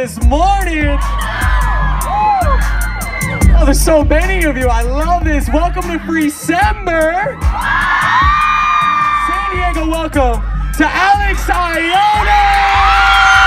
this morning. Oh, there's so many of you. I love this. Welcome to Freecember. San Diego, welcome to Alex Aiono.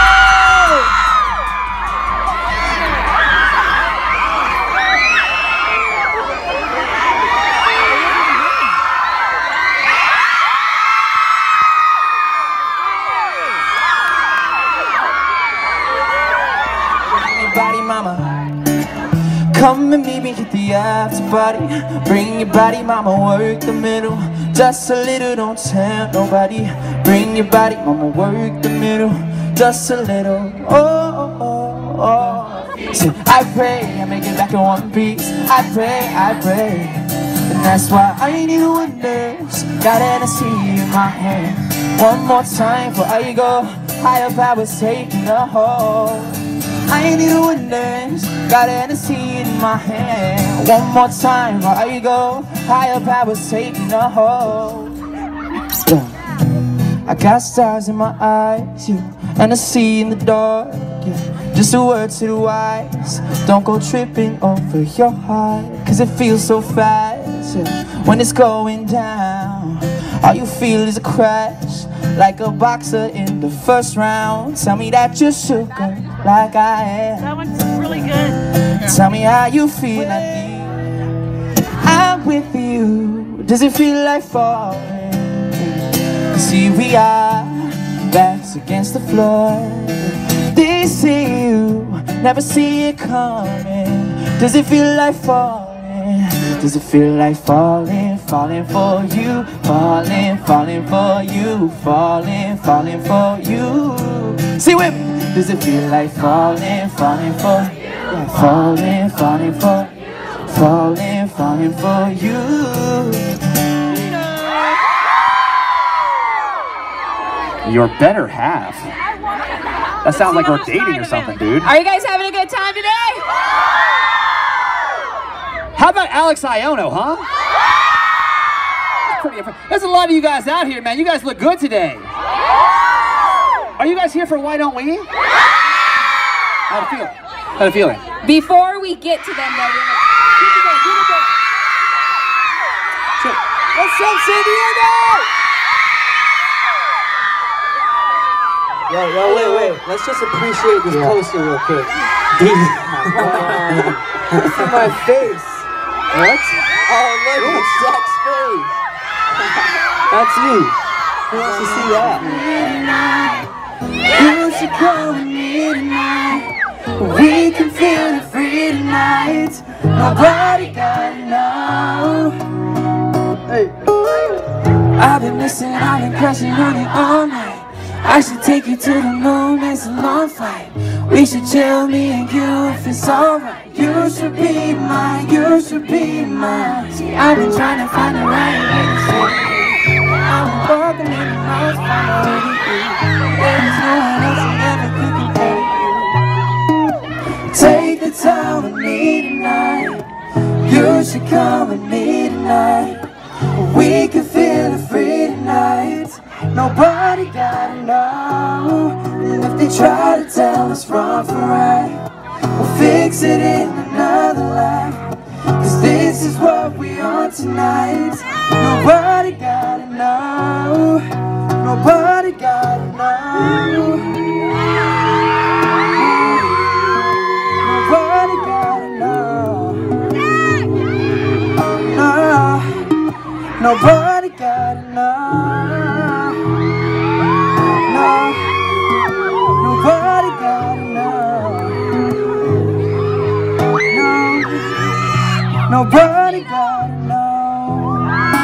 Body mama, come and meet me at the after party. Bring your body mama, work the middle, just a little, don't tell nobody. Bring your body mama, work the middle, just a little. Oh, oh, oh. So I pray I make it back in one piece. I pray, and that's why I ain't even wonders. Got Hennessy in my hand. One more time for Aiono, higher powers taking a hold. I ain't even witness, got Hennessy in my hand. One more time, where you go, higher powers taking a hold. Yeah. I got stars in my eyes, yeah, and I see in the dark, yeah. Just a word to the wise, don't go tripping over your heart, cause it feels so fast, yeah. When it's going down, all you feel is a crash, like a boxer in the first round. Tell me that you're shook up like I am. That one's really good. Tell me how you feel. I'm with you. Does it feel like falling? See, we are backs against the floor. They say you never see it coming. Does it feel like falling? Does it feel like falling, falling for you, falling, falling for you, falling, falling for you? See with me. Does it feel like falling, falling for you, yeah, falling, falling for you, falling, falling for you? Your better half. That sounds like we're dating or something, dude. Are you guys having a good time today? How about Alex Aiono, huh? There's a lot of you guys out here, man. You guys look good today. Are you guys here for Why Don't We? How do you feel? How do you feeling? Before we get to them, though, What's up, San Diego? Yo, wait. Let's just appreciate this poster real quick. It's in my face. What? Oh, look, it's Zach's face. That's you. Who wants to see that? You should come with me tonight. We can feel free tonight. Nobody gotta know. Hey. I've been missing, I've been crushing on you all night. I should take you to the moon, it's a long flight. We should chill, me and you, if it's alright. You should be mine, you should be mine. See, I've been trying to find the right way to say it. I'm walking in the most fun with you. There's no one else who ever could compare you. Take the time with me tonight. You should come with me tonight. We can feel it free tonight. Nobody gotta know. And if they try to tell us wrong from right, we'll fix it in another life. Cause this is what we are tonight. Nobody gotta know. Nobody gotta know. Nobody gotta know. No. Nobody gotta know. Nobody gotta know. No, nobody gotta know.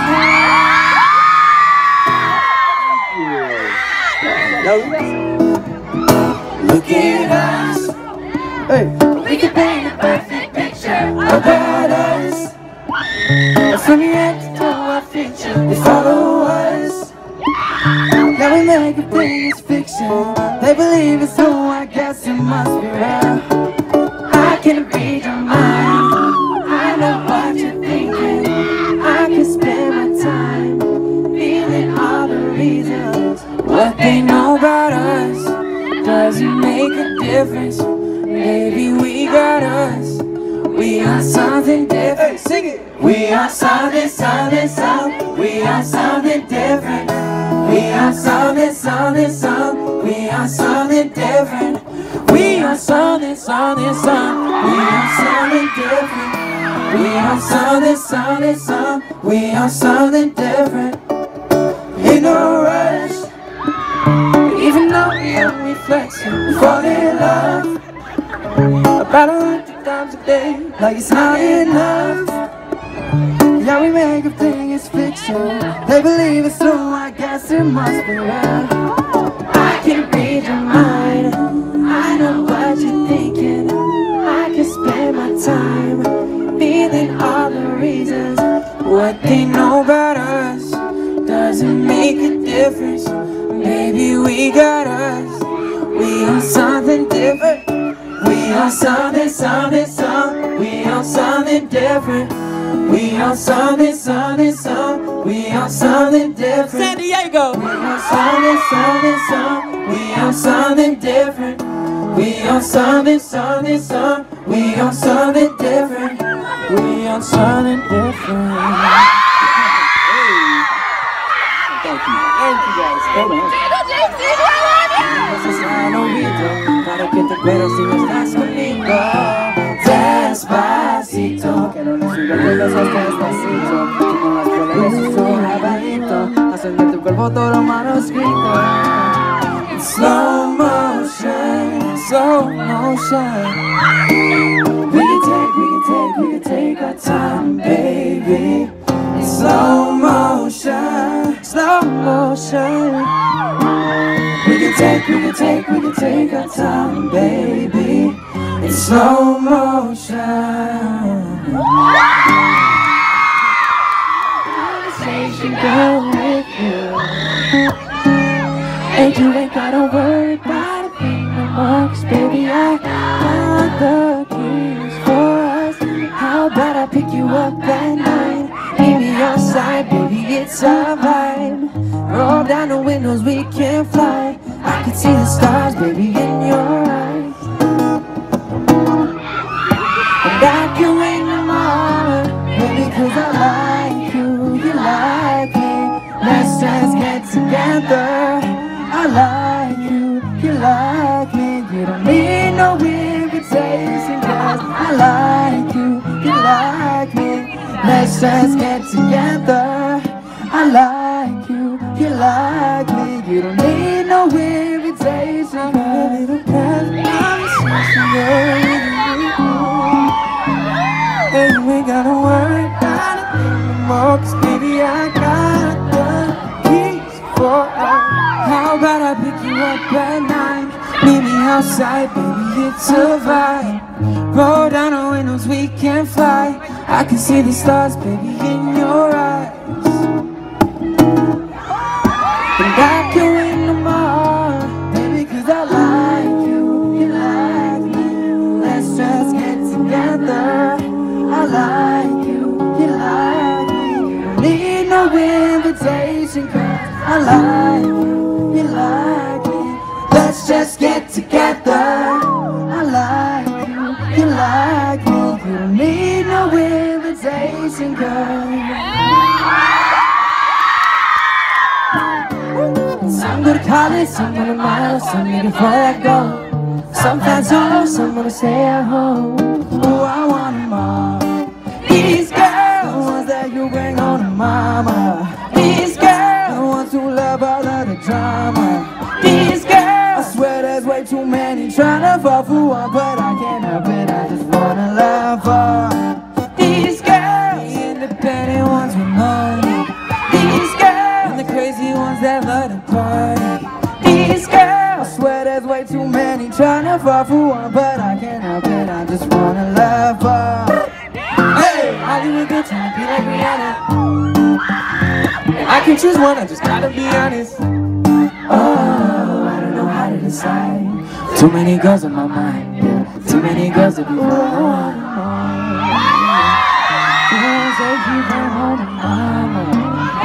Look at us. Hey. We can paint a perfect picture about us. From your head to our future, they follow us. Now we make a thing is fiction. They believe it's so, I guess it must be real. I can read your mind. I know what you're thinking. I can spend my time feeling all the reasons. What they know about us doesn't make a difference. Baby, we got us. We are something different. Sing it. We are something, something, something. We are something different. We are something, something, something. We are something different. We are something, something, something. We are something different. We are something, something, something. We are something different. In no rush. Even though we are reflection, we fall in love about 100 times a day, like it's not enough. Yeah, we make a thing, it's fiction. They believe it's true, I guess it must be real. I can read your mind, I know what you're thinking. I can spend my time feeling all the reasons. What they know about us doesn't make a difference. Baby, we got us. We are something different. We are something, something, something. We are something different. We are something, something, something. We are something different. San Diego. We are something, something, something. We are something different. We are something, something, something. We are something different. We are something different. Thank you. Thank you guys. Hold on. Para que te acuerdes si no estás conmigo. Despacito, que no les digas que los haces despacito. Que no las pruebas susurradito. Hacen de tu cuerpo todo manuscrito. Slow motion, slow motion. We can take our time, baby. Slow motion, slow motion. We can take our time, baby. In slow motion. Conversation go with you. And you ain't gotta worry about a thing no more. 'Cause baby, I got the keys for us. How about I pick you up at night? Give me your side, baby, it's a vibe. Roll down the windows, we can fly. I can see the stars, baby, in your eyes. And I can wait no more, baby, 'cause I like you, you like me. Let's just get together. I like you, you like me. You don't need no invitation, 'cause I like you, you like me. Let's just get together. I like you, you like me. You don't need no invitation. A little conversation, and we gotta worry about it anymore. 'Cause baby, I got the keys for us. How about I pick you up at night? Meet me outside, baby, it's a vibe. Roll down the windows, we can fly. I can see the stars, baby, in your eyes. And I can wait no more, baby, 'cause I like you, you like me. Let's just get together. I like you, you like me. You don't need no invitation, 'cause I like you, you like me. Let's just get together. I like you, you like me. You don't need no invitation, 'cause some go to college, some go to miles, some need to before I go. Some fans home, some wanna stay at home. Oh, I want them all. These girls, the ones that you bring on to mama. These girls, the ones who love all of the drama. These girls, I swear there's way too many trying to fall for one, but I can't help it, I just wanna love her. These girls, the independent ones with money. These girls, and the crazy ones that love to party. These girls, I swear there's way too many trying to fall for one, but I can't help it, I just wanna love her. Hey, I do a good time, be like Rihanna. I can choose one, I just gotta be honest. Oh, I don't know how to decide. Too many girls on my mind, yeah. Too many girls to be one. Girls that keep them home and mama.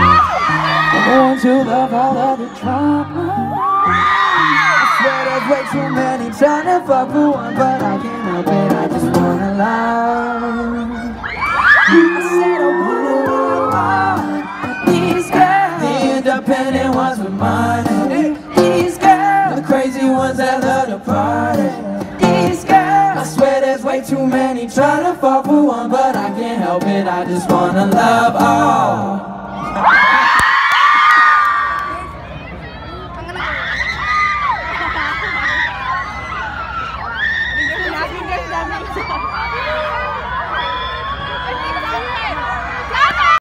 The ones who love all of the drama. I swear there's way too many trying to fuck for one, but I can't help it, I just wanna love. I said I wanna love all these girls, the independent ones with money. These girls, the crazy ones that love to party. These girls, I swear there's way too many trying to fuck for one, but I can't help it, I just wanna love all.